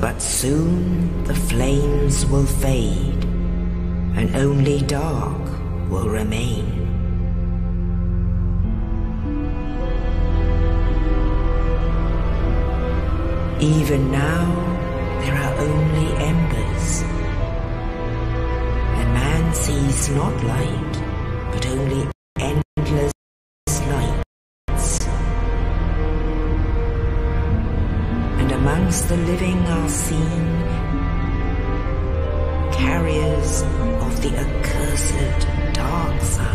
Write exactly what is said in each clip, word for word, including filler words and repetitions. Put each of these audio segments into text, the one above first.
But soon the flames will fade, and only dark will remain. Even now, there are only embers, and man sees not light, but only endless nights. And amongst the living are seen carriers of the accursed dark side.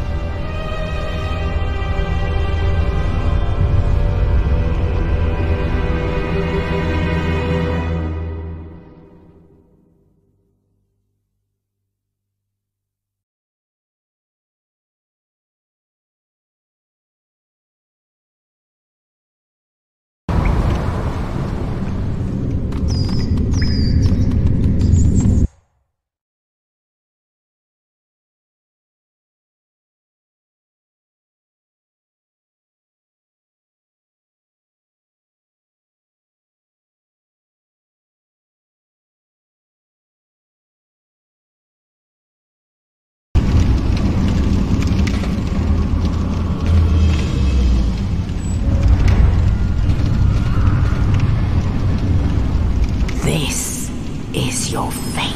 This is your fate.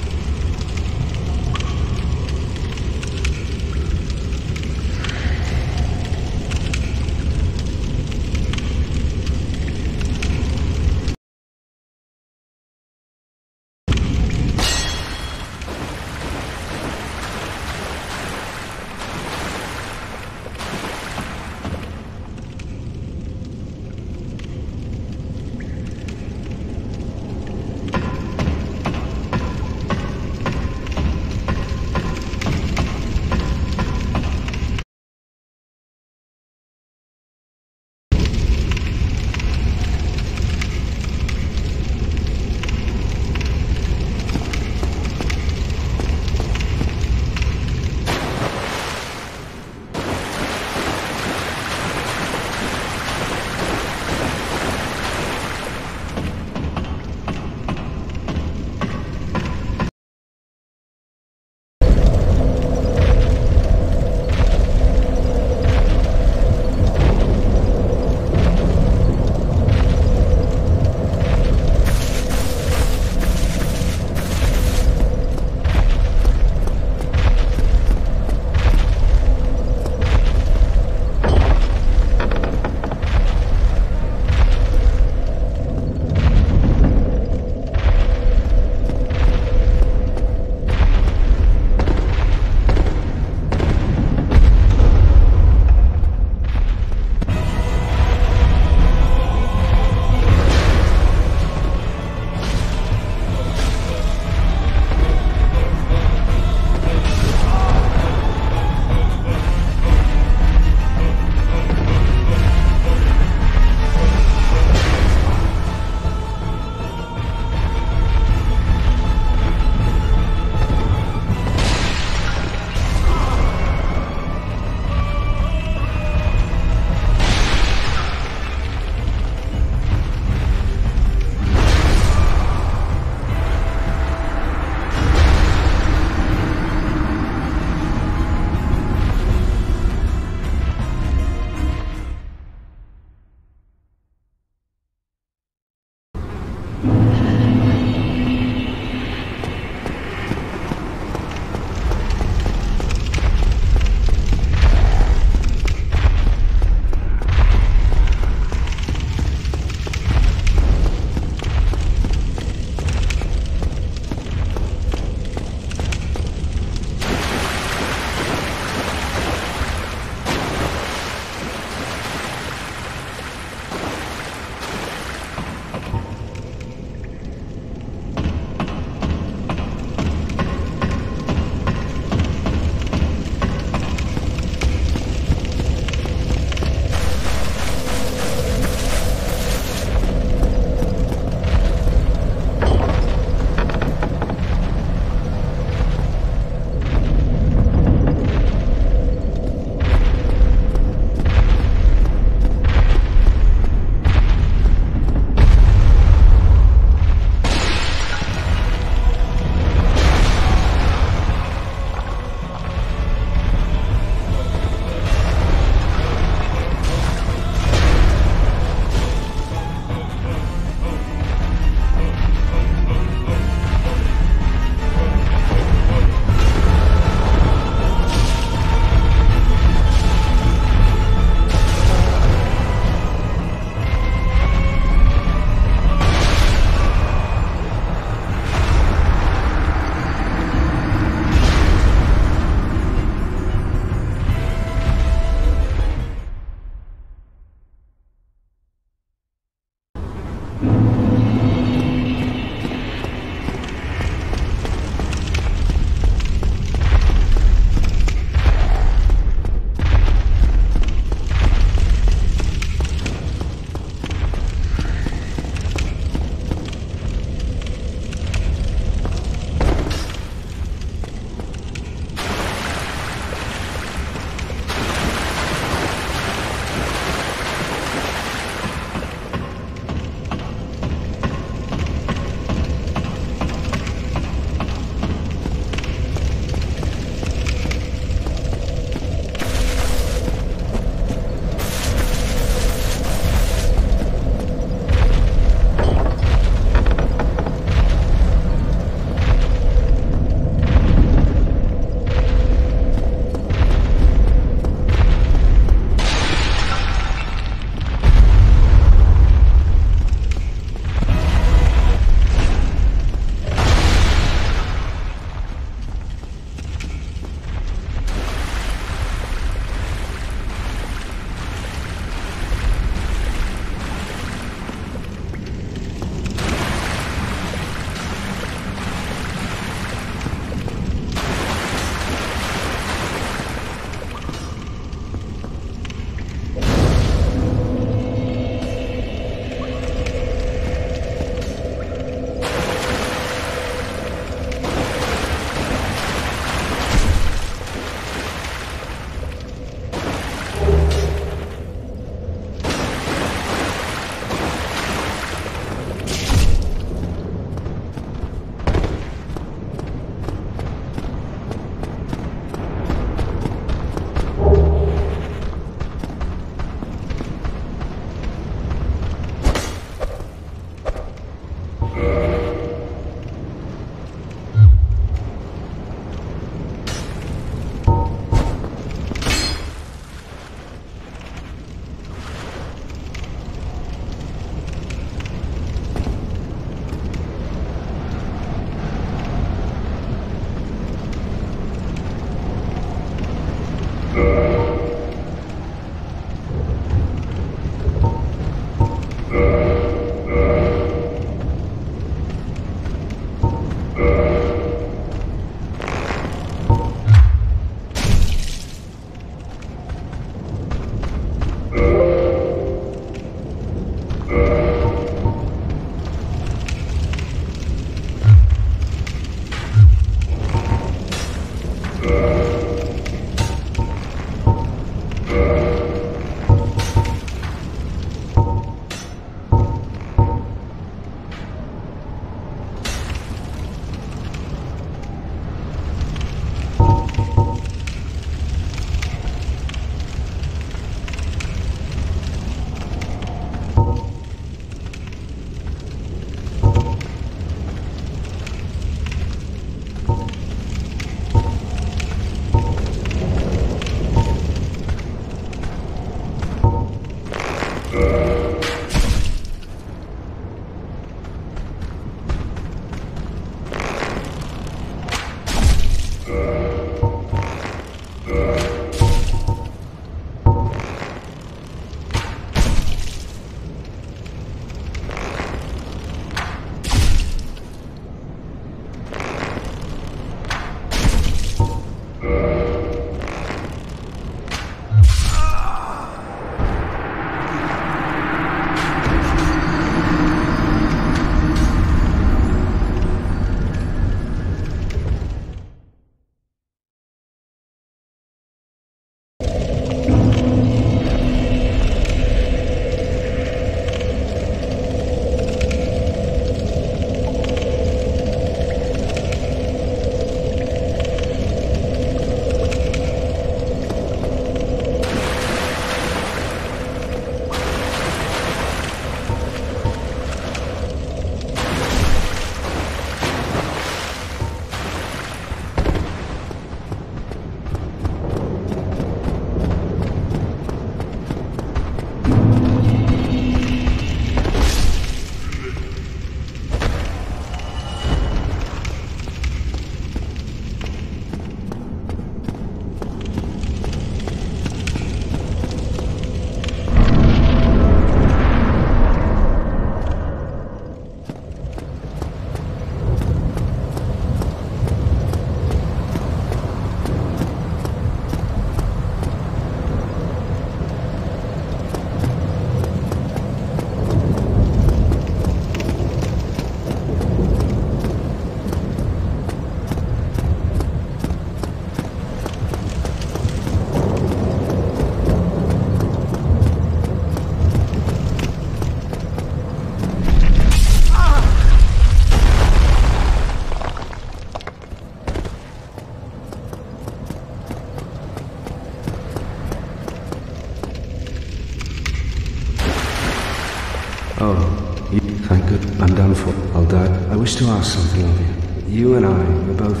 Oh, you, thank good. I'm done for. I'll die. I wish to ask something of you. You and I are both...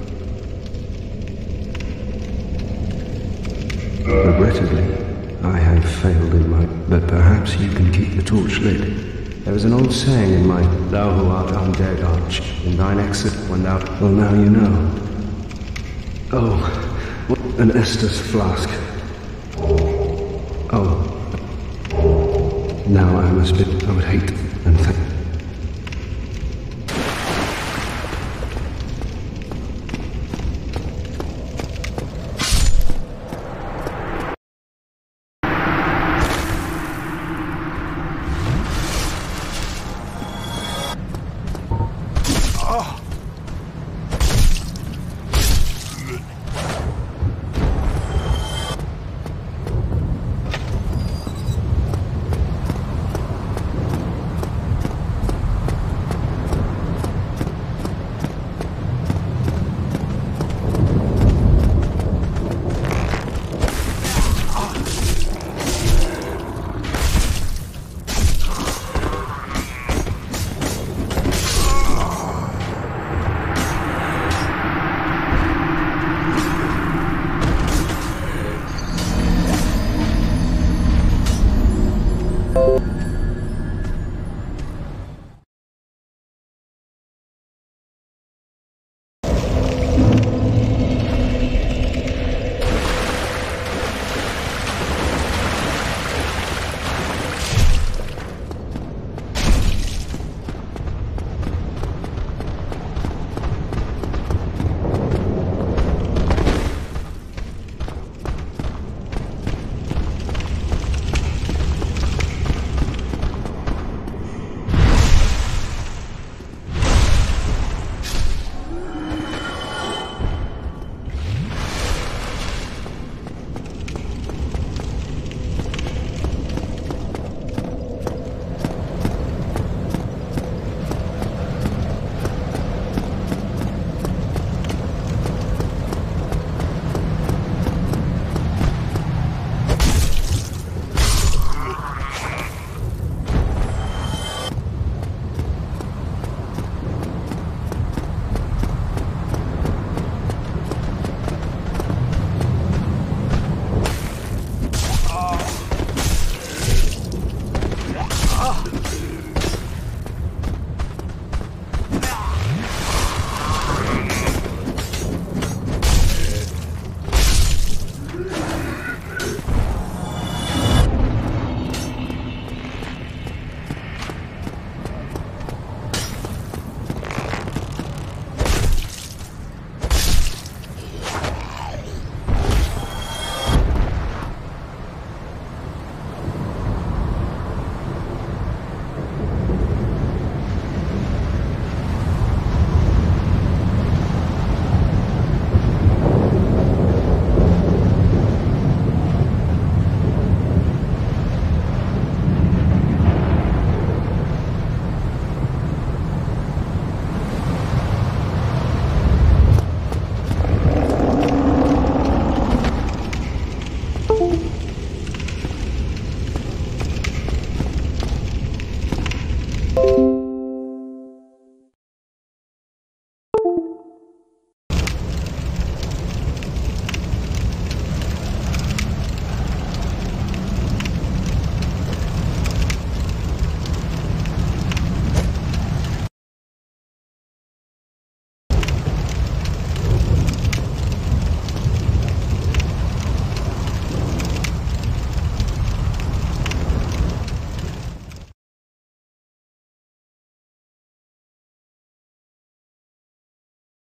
Regrettably, I have failed in my... But perhaps you can keep the torch lit. There is an old saying in my... Thou who art undead art in thine exit when thou... Well, now you know. Oh, what an Estus flask. Oh. Now I must be... I would hate and thank...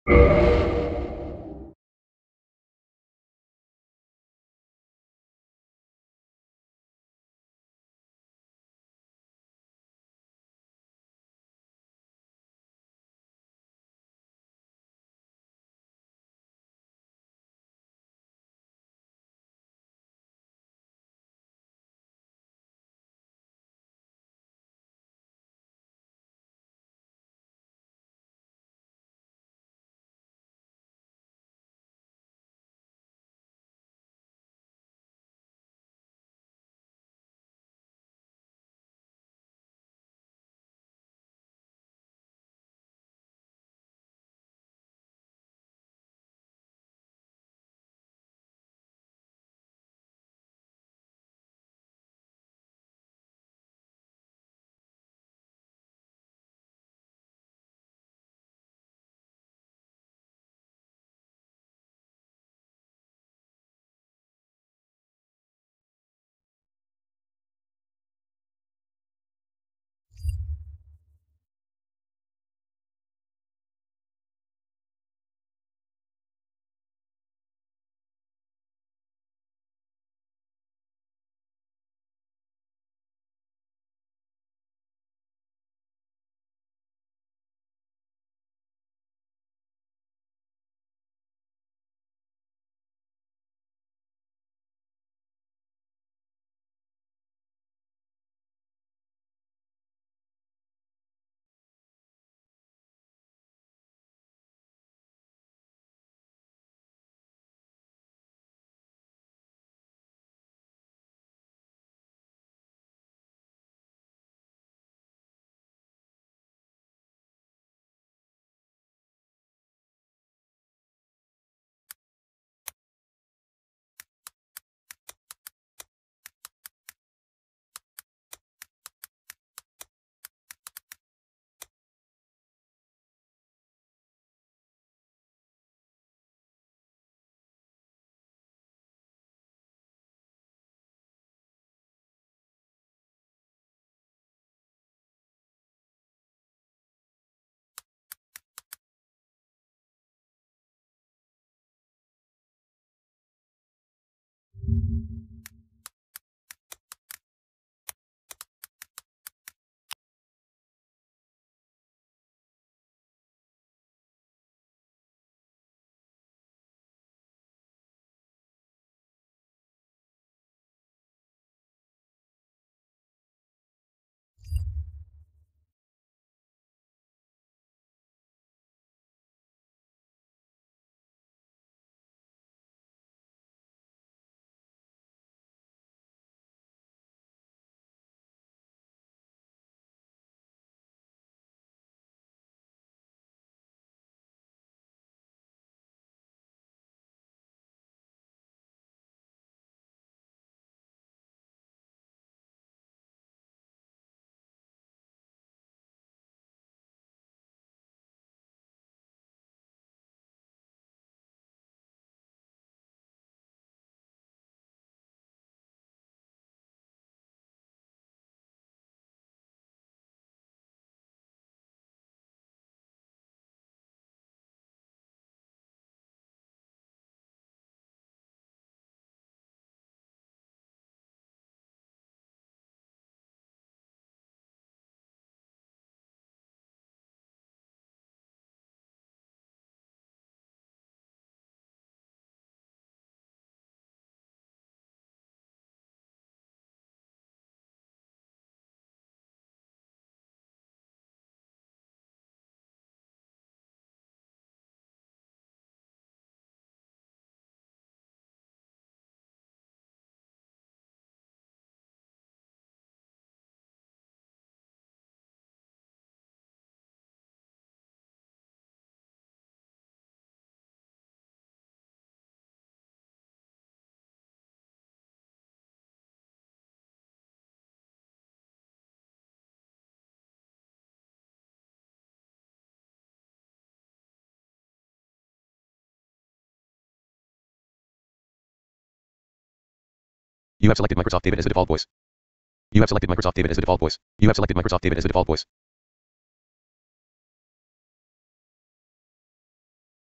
You have selected Microsoft David as the default voice. You have selected Microsoft David as the default voice. You have selected Microsoft David as the default voice.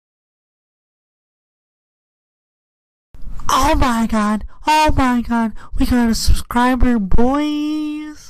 Oh my god. Oh my god. We got a subscriber, boys.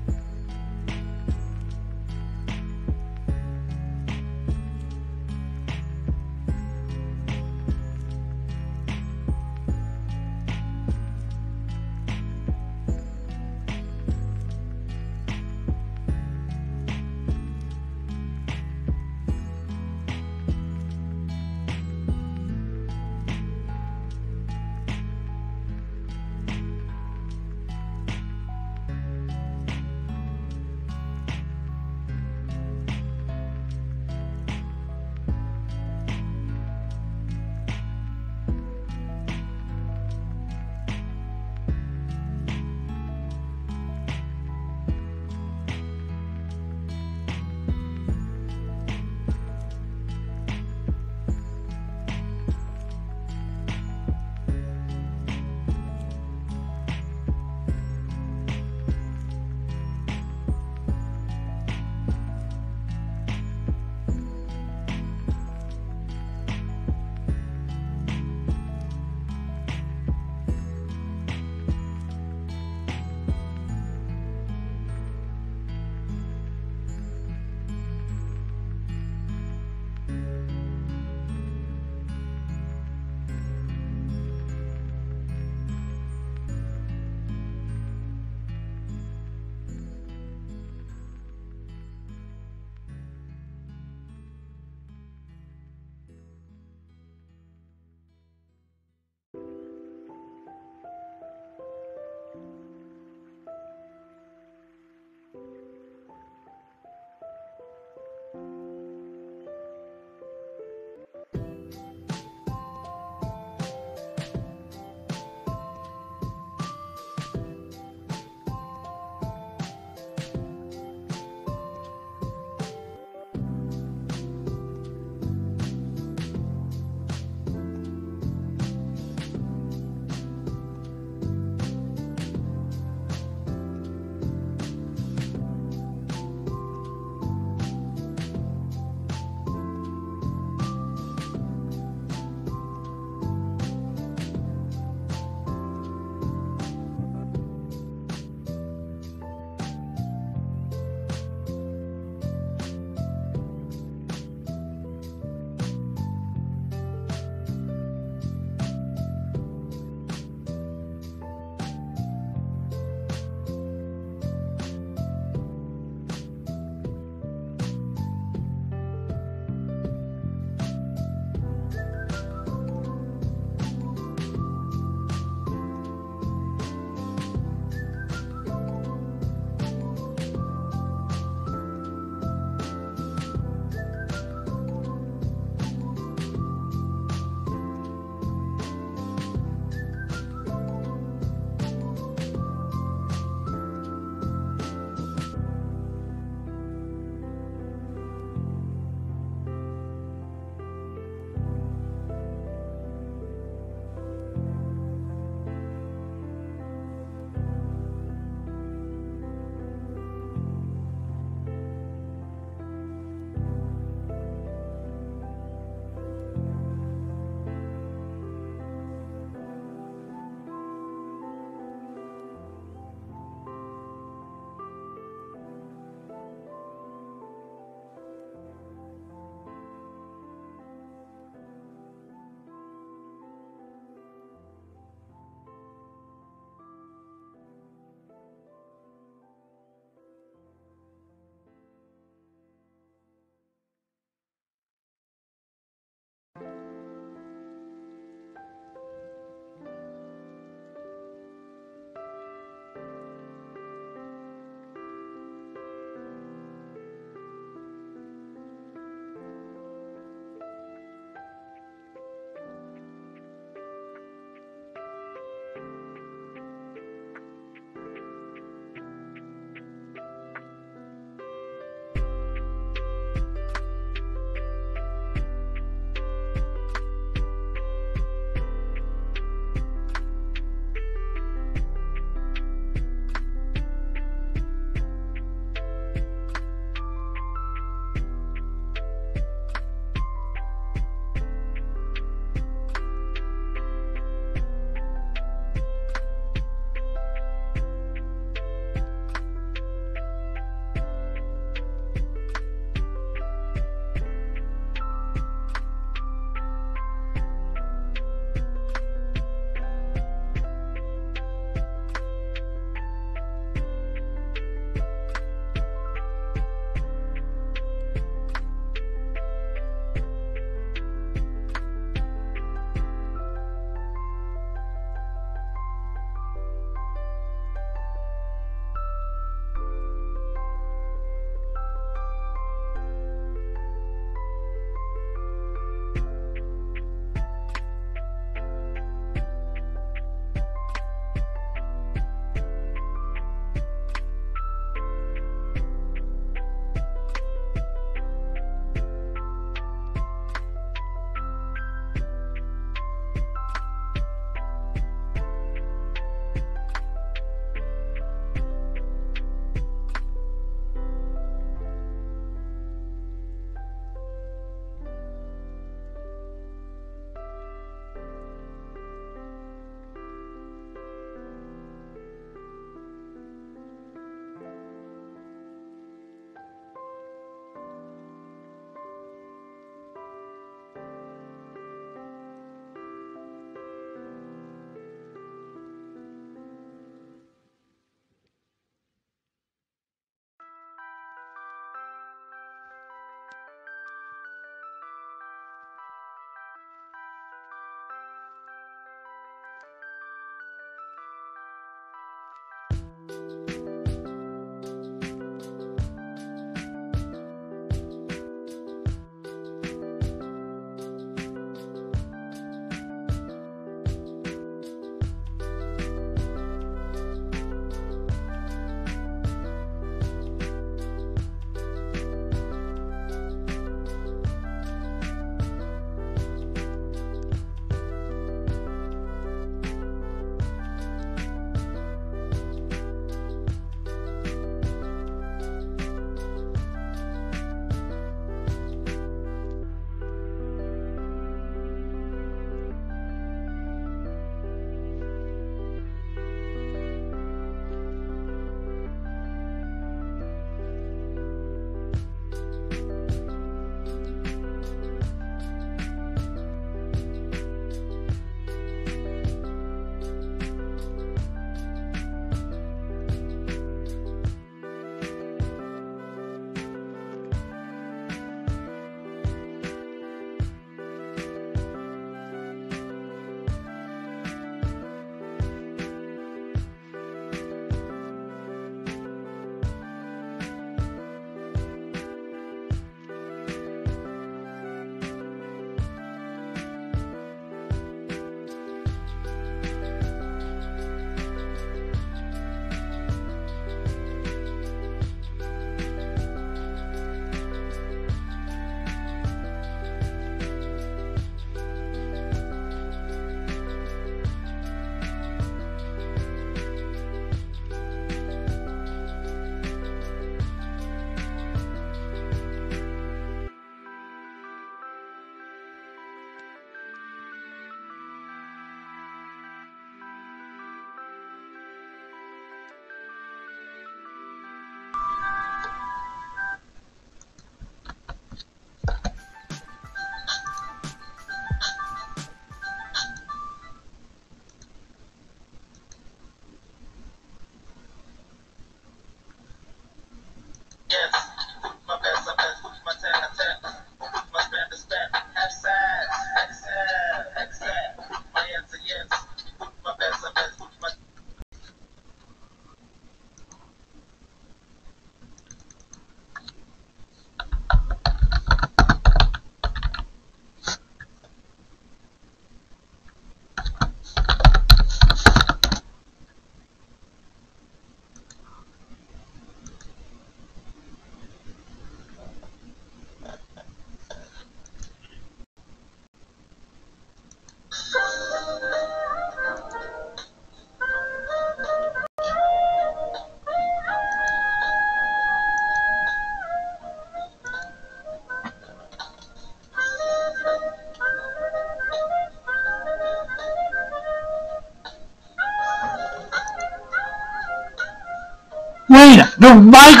Wait, the mic.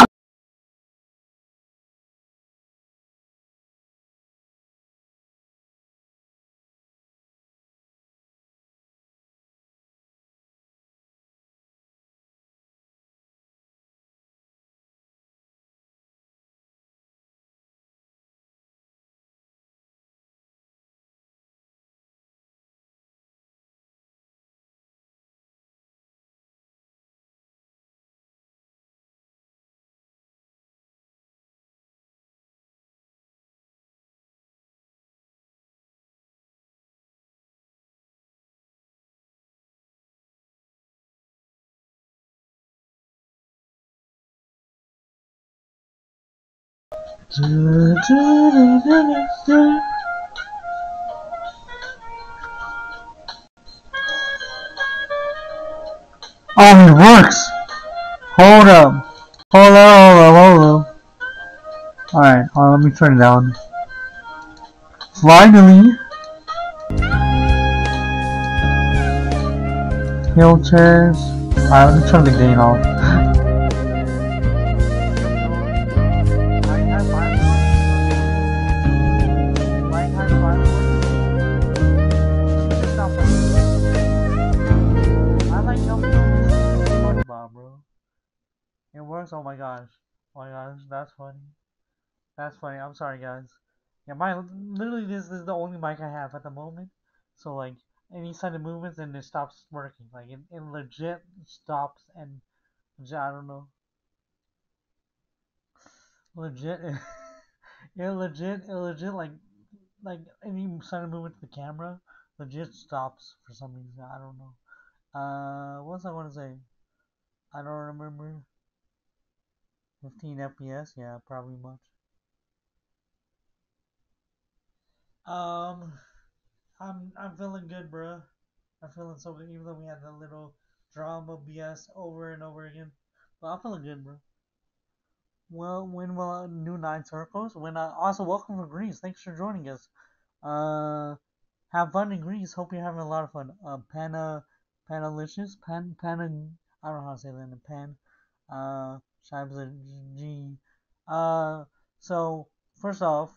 Oh, it works. Hold up. Hold up, hold up, hold up. Alright, uh, let me turn it down. Finally. Filters. Alright, let me turn the gain off. Bro. It works. Oh my gosh. Oh my gosh, that's funny. That's funny. I'm sorry, guys. Yeah, my literally this, this is the only mic I have at the moment. So like any sudden movements and it stops working. Like it, it legit stops and I don't know. Legit. it legit. It legit like like any sudden movement to the camera legit stops for some reason. I don't know. Uh, what's I want to say? I don't remember. fifteen F P S, yeah, probably much. Um, I'm I'm feeling good, bro. I'm feeling so good, even though we had a little drama B S over and over again. But I'm feeling good, bro. Well, when will uh, new nine circles? When uh, also welcome from Greece. Thanks for joining us. Uh, have fun in Greece. Hope you're having a lot of fun. Uh, Pana, Panalicious, Pan, Pana. I don't know how to say that in Pan. Uh, Shibes G. Uh, so first off.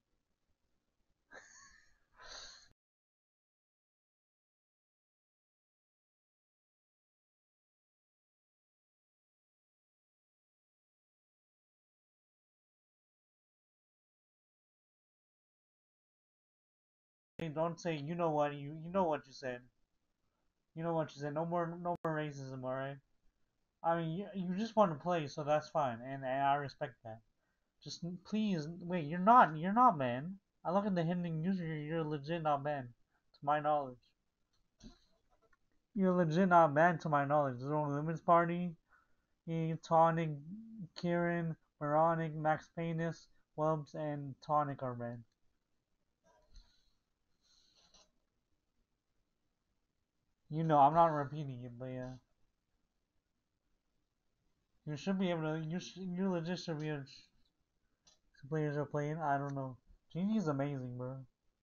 Don't say you know what you you know what you said. You know what you said. No more no more racism, alright? I mean you, you just want to play, so that's fine, and, and I respect that. Just please wait. You're not you're not man. I look at the hidden user. You're legit not man, to my knowledge. You're legit not man to my knowledge. There's only Limits Party, Tonic, Kieran, Moronic, Max Paynes, Wubs, and Tonic are banned. You know, I'm not repeating it, but yeah. You should be able to. You sh you legit should be able to. Players are playing. I don't know. Genie is amazing, bro.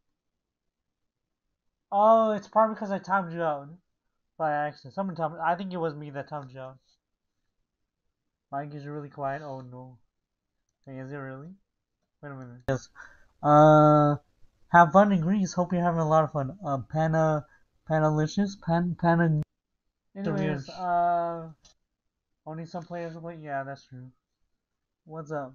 Oh, it's probably because I timed you out by accident. Someone timed. I think it was me that timed you out. Mike is really quiet. Oh no. Hey, is it really? Wait a minute. Yes. Uh, have fun in Greece. Hope you're having a lot of fun. Uh, Pana, Panalicious, Pan, Pana. Anyways, uh, only some players play. Yeah, that's true. What's up?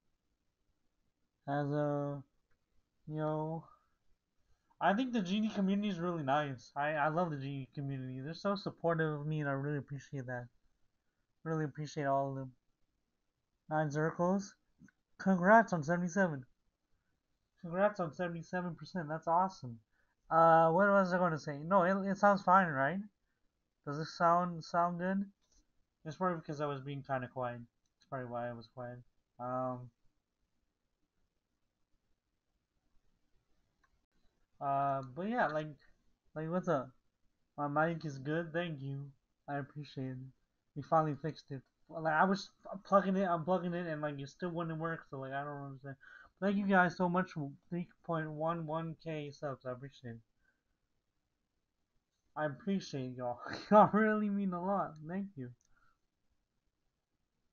As a, you know, I think the Genie community is really nice. I, I love the Genie community. They're so supportive of me, and I really appreciate that. Really appreciate all of them. Nine circles. Congrats on seventy-seven. Congrats on seventy-seven percent. That's awesome. Uh, what was I going to say? No, it, it sounds fine, right? Does it sound sound good? It's probably because I was being kind of quiet. That's probably why I was quiet. Um. Uh, but yeah, like, like what's up? My mic is good. Thank you. I appreciate it. We finally fixed it. Like I was plugging it, I'm plugging it, and like it still wouldn't work. So like I don't understand. Thank you guys so much for three point one one k subs. I appreciate it. I appreciate y'all. Y'all really mean a lot. Thank you.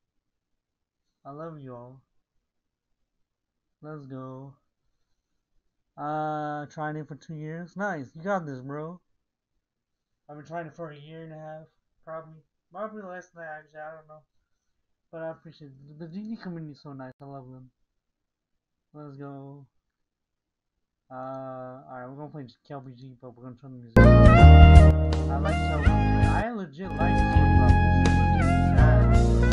I love you all. Let's go. Uh, trying it for two years. Nice. You got this, bro. I've been trying it for a year and a half. Probably. Probably less than that, actually. I don't know. But I appreciate it. The G D community is so nice. I love them. Let's go. Uh, alright, we're gonna play Kelby G, but we're gonna turn the music on. I like Kelby G. I legit like this one, bro. This is legit sad.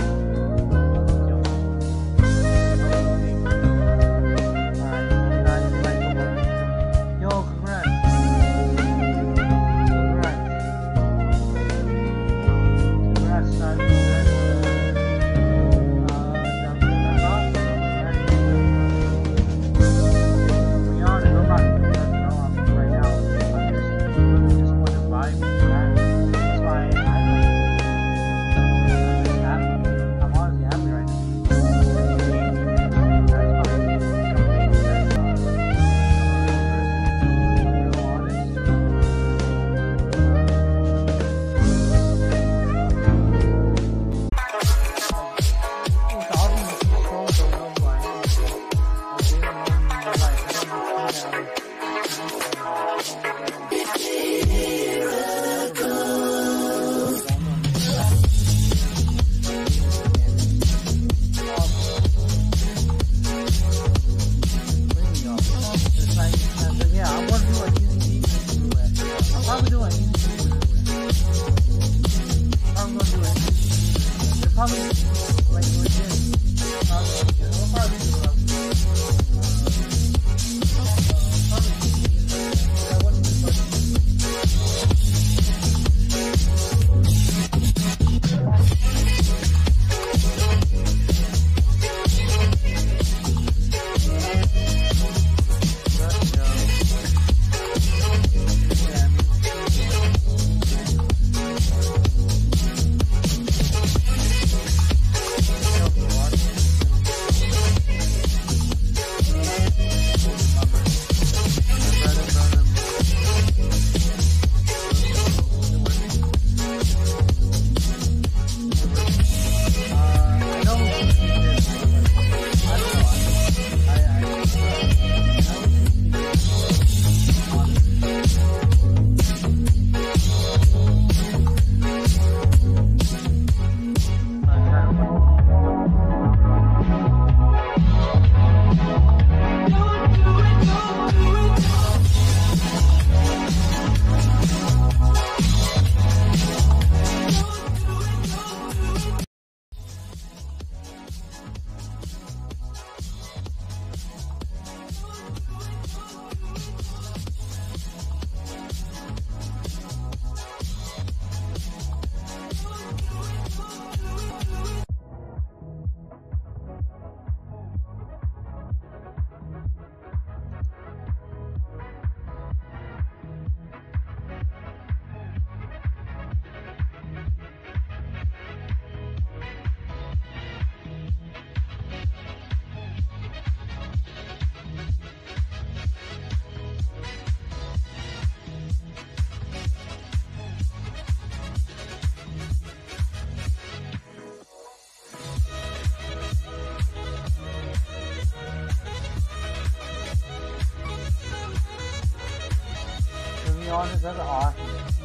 be honest, that's awesome.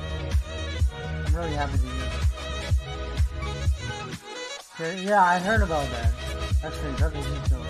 I'm really happy to hear that. Yeah, I heard about that. That's great. That's a good show.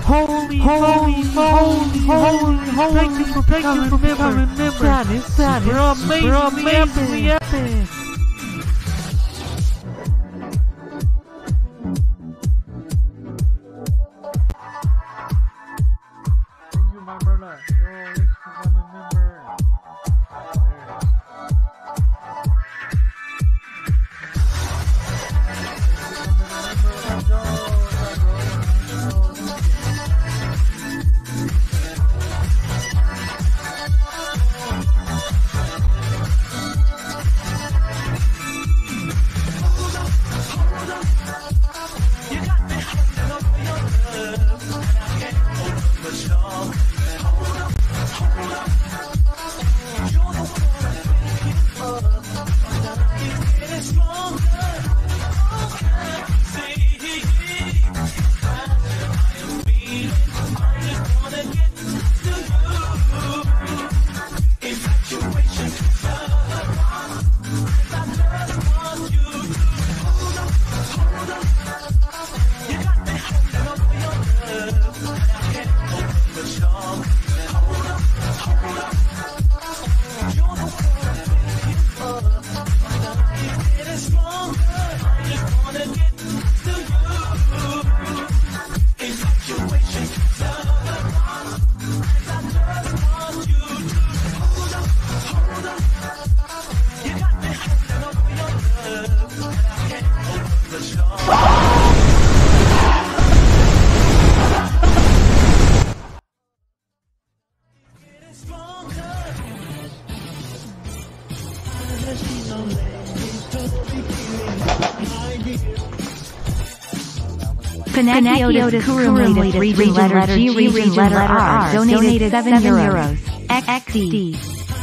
Holy, holy, holy, holy, holy, thank you for becoming a member. That is, that is super amazingly epic. Thank you, my brother. Yo, thanks for becoming a member. Panagiotis Kurum region letter G region letter R donated seven euros. X D.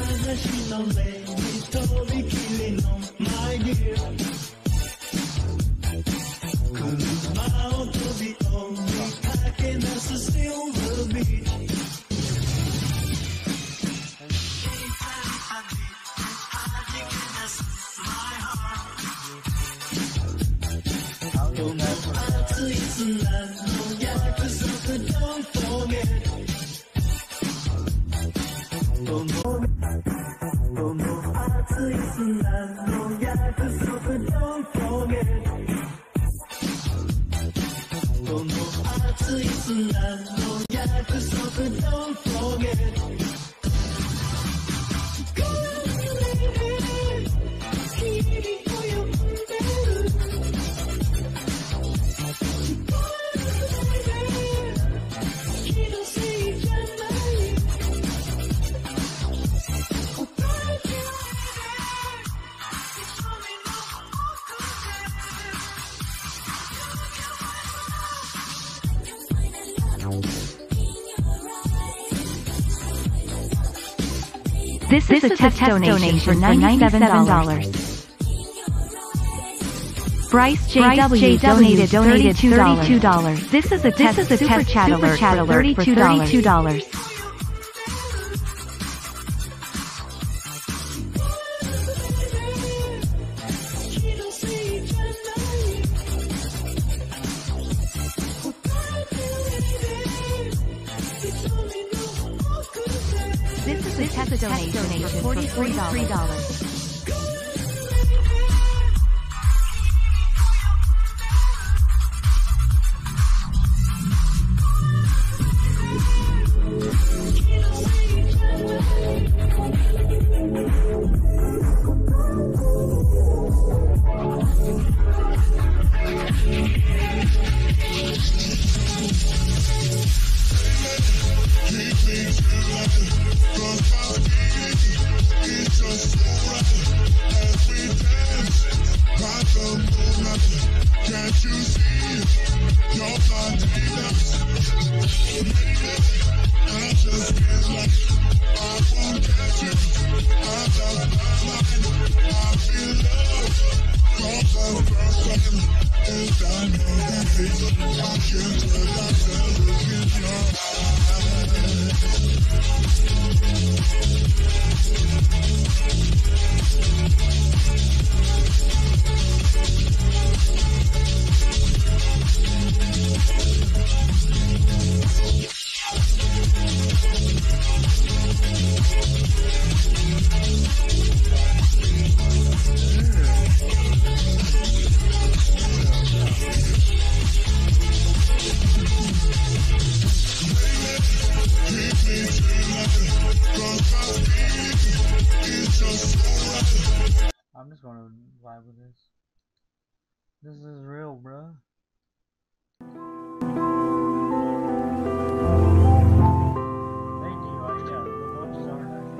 This, this is a test, test donation for ninety-seven dollars. Bryce J W donated thirty-two dollars. This is a test, this is a test chat alert for thirty-two dollars. This is a test donation for forty-three dollars. vibe with this. This is real, bro. Thank you. Oh yeah, the emojis are nice.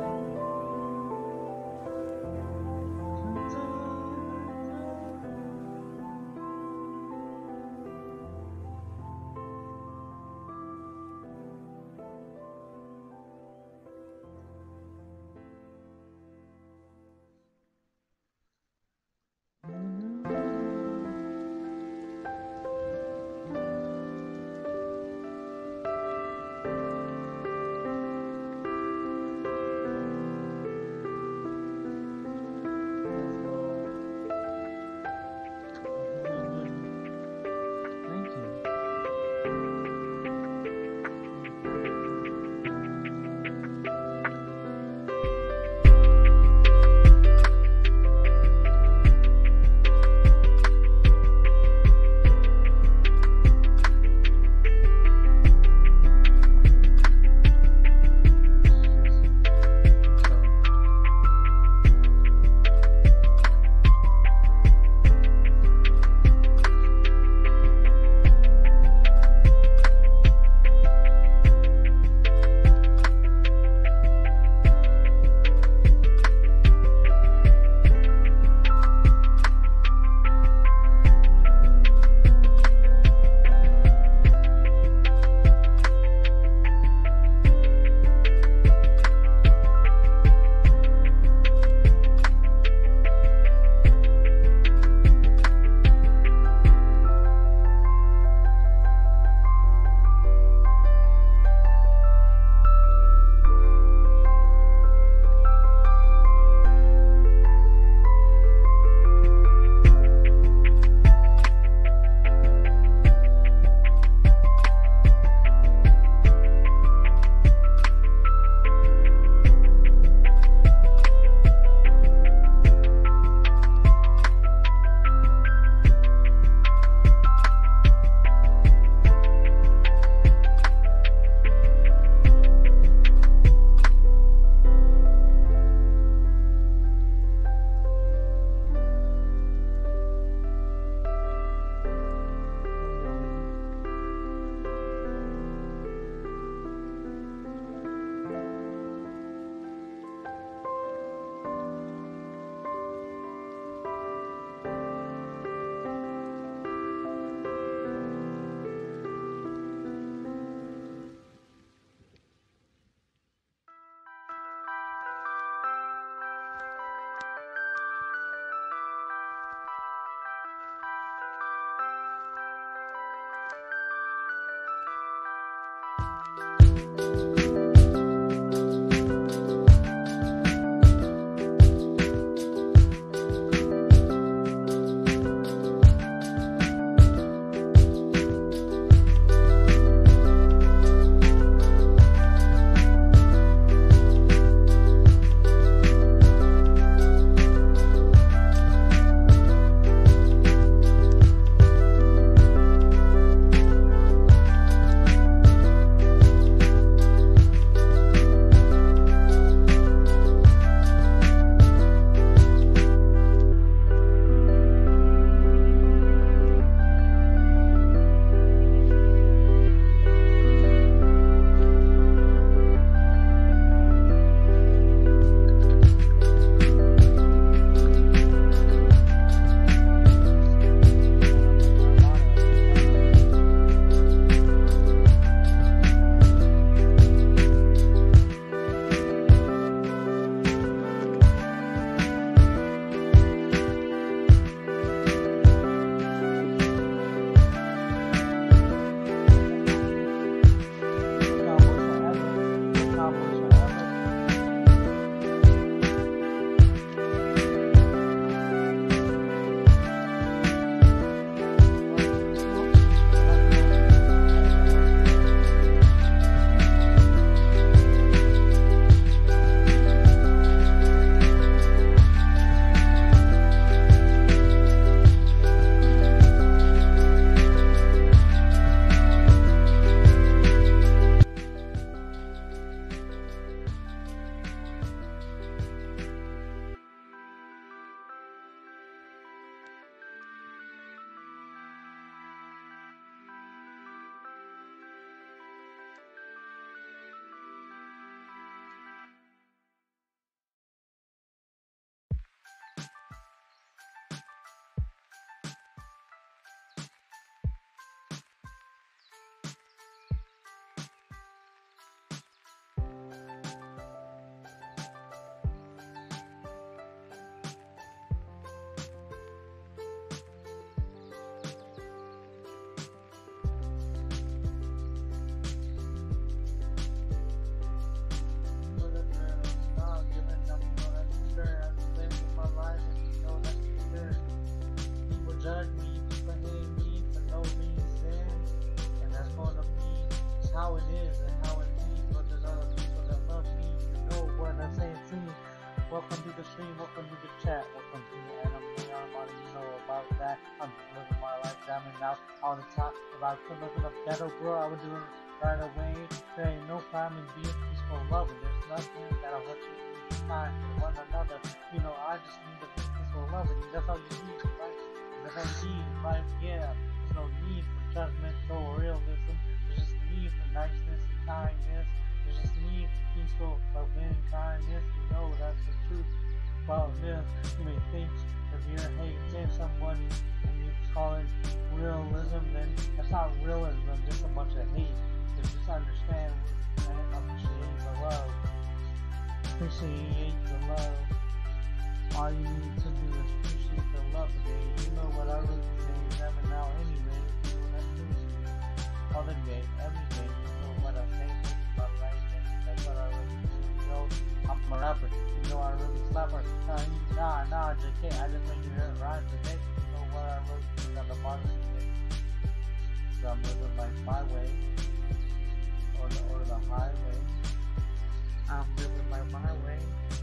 out all the time. If I could live in a better world, I would do it right away. There ain't no crime in being peaceful and loving. There's nothing that'll hurt you in time for one another. You know, I just need to be peaceful and loving. That's all you need in life. That's all you need in life, yeah. There's no need for judgment or realism. There's just need for niceness and kindness. There's just need for peaceful, loving kindness. You know that's the truth about this. You may think if you're hating somebody and you call it realism, then that's not realism, just a bunch of hate. So just understand and appreciate the love. Appreciate the love. All you need to do is appreciate the love today. You know what I really say, examine now anyway. You know that's true. Other day, every day, you know what I say, about right then. That's what I really do. You know, I'm a rapper. You know I really slap her. Nah, nah, nah, J K, I just make you hear it rhyme today. You know what I really think on the bottom today. So I'm living like my way. Or the, or the highway. I'm living like my way.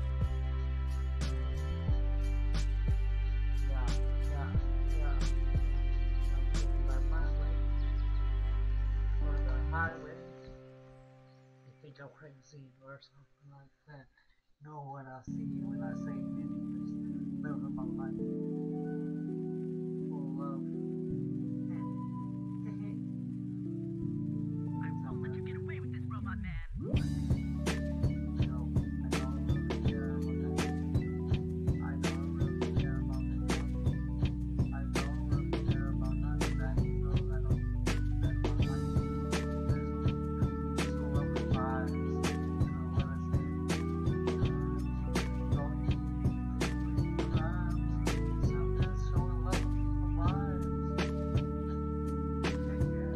Yeah, yeah, yeah. I'm living like my way. Or the highway. You think I'm crazy or something like that. Know what I see when I say anyways. Living my life. Full of love. I won't let you get away with this, robot man. No, I don't really care about that. I don't really care about that. I don't really care about none of that. You know, I don't that's my life. It's full of vibes. You know what I say? Don't vibes. Something showing love for vibes. Yeah, yeah.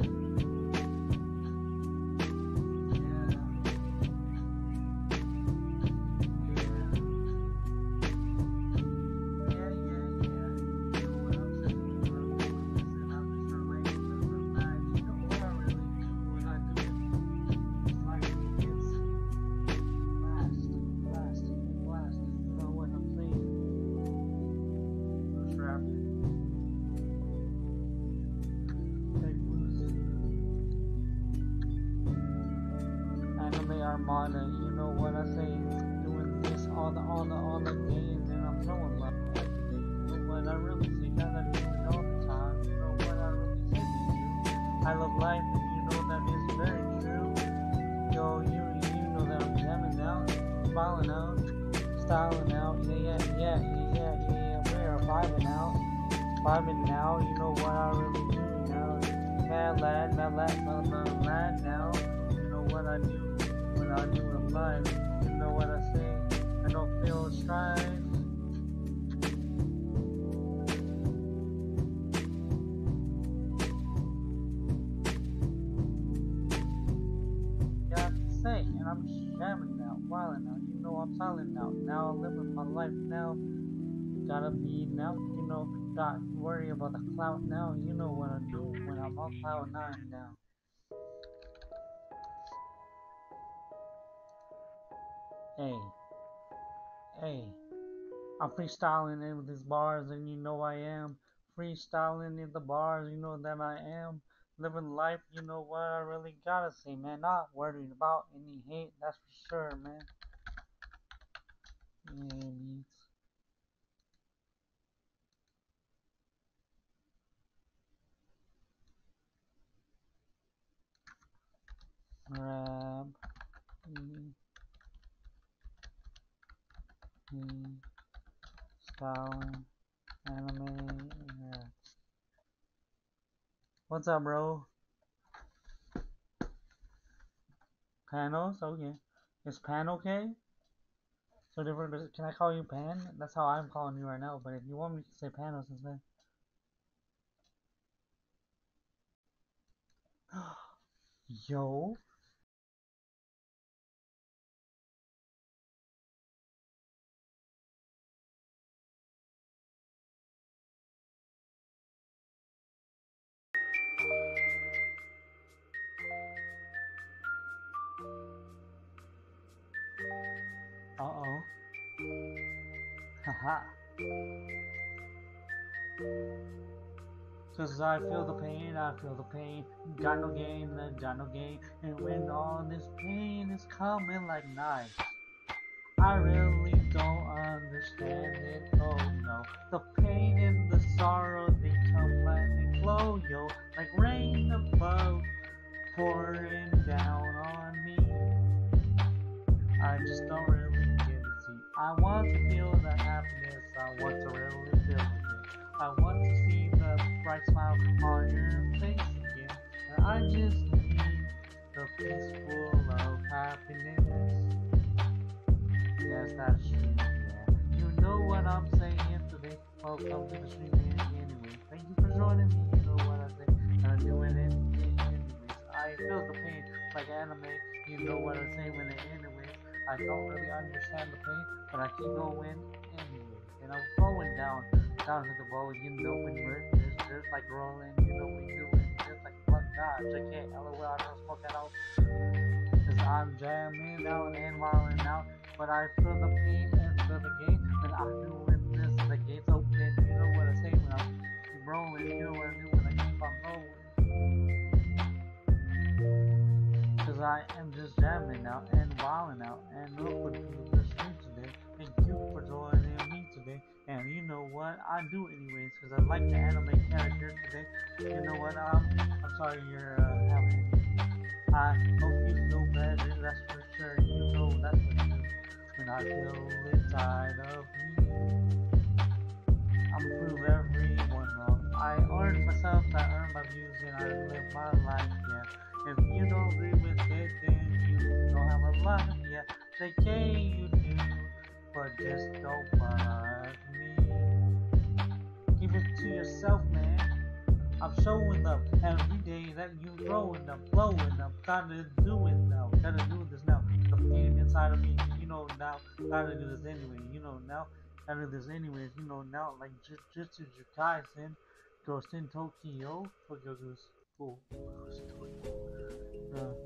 Anime Armada, you know what I say, doing this all the all the all the games, and I'm throwing love every day. You know what I really say, cause I do it all the time. You know what I really say to you. I love life, and you know that is very true. Yo, you you know that I'm jamming out, smiling out, styling out. Yeah, yeah, yeah, yeah, yeah, yeah. We're vibing out, vibing now. You know what I really do now. Mad lad, mad lad, mad lad, mad now. You know what I do. When I do in life, you know what I say, I don't feel strife. Got to say, and I'm jamming now, wilding now, you know I'm silent now, now I'm living my life now, gotta be now, you know, not worry about the clout now, you know what I do when I'm on cloud nine now. Hey, hey, I'm freestyling in with these bars, and you know I am. Freestyling in the bars, you know that I am. Living life, you know what I really gotta say, man. Not worried about any hate, that's for sure, man. Yeah, beats. Grab. E. E. Styling. Anime. Yeah. What's up, bro? Panos? Okay. Is Pan okay? So different. Can I call you Pan? That's how I'm calling you right now. But if you want me to say Panos instead. Yo. Uh oh. Haha. Cause I feel the pain, I feel the pain. Got no gain, got no gain. And when all this pain is coming like knives, I really don't understand it. Oh no, the pain and the sorrow, they come and they flow, yo, like rain above, pouring down on me. I just don't really get it. See, I want to feel the happiness. I want to really feel it. I want to see the bright smile on your face again. And I just need the peaceful of happiness. Yes, that's true, yeah. You know what I'm saying today. Welcome to the stream anyway. Thank you for joining me. You know what I say. And I'm doing it anyways. I feel the pain like anime. You know what I'm saying when it anyways. I don't really understand the pain, but I keep going anyways. And I'm going down, down to the bowl, you know, when we're just, just like rolling, you know, we doing just like what God, J K, LOL, I don't smoke that out. Cause I'm jamming out and wilding out, but I feel the pain and feel the gain, and I'm doing this, the gates open, you know what I say when I keep rolling, you know what I do when I keep on rolling. Cause I am just jamming out and wilding out, and look what the stream today. Thank you for joining me today. And you know what? I do anyways, because I like the anime character today. You know what? Um, I'm sorry you're uh, having I hope you feel better, that's for sure. You know that's for sure. When I feel inside of me, I'm prove everyone wrong. I earned myself, I earned my views, and I live my life, yeah. If you don't agree with it, then you don't have a life, yeah. J K, you do, but just don't bug me. Keep it to yourself, man. I'm showing up every day that you growing up, blowing up. Gotta do it now, gotta do this now. The pain inside of me, you know now. Gotta do this anyway, you know now. Gotta do this anyways, you know now. Like Jujutsu Kaisen, Ghost in Tokyo, Tokyo Goose, oh, Ghost in Tokyo. Uh,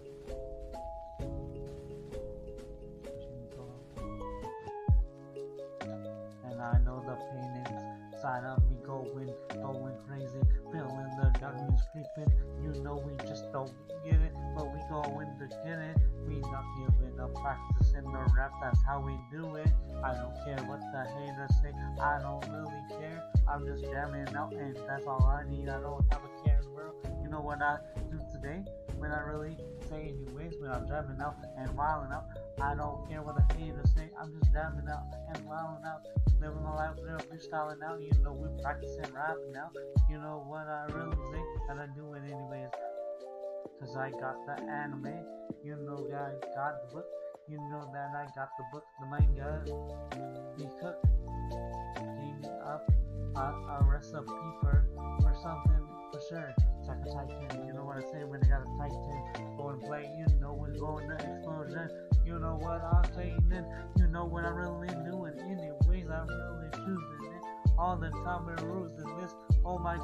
And I know the pain inside of me going, going crazy, feeling the darkness creeping. You know we just don't get it, but we going to get it. We not giving up, practicing the rap, that's how we do it. I don't care what the haters say, I don't really care. I'm just jamming out and that's all I need. I don't have a care in the world. You know what I do today? When I really say anyways, when I'm jamming out and wilding out, I don't care what the haters say, I'm just jamming out and wilding out, living my life, little freestyling out. You know we practicing rapping now. You know what I really say, and I do it anyways. Cause I got the anime, you know I got the book, you know that I got the book, the manga, we cook, clean up a, a recipe for, for something for sure. It's like a Titan, you know what I say when I got a Titan, go and play, you know we're going to explosion, you know what I'm saying then, you know what I'm really doing anyways, I'm really choosing it, all the time we're losing this, oh my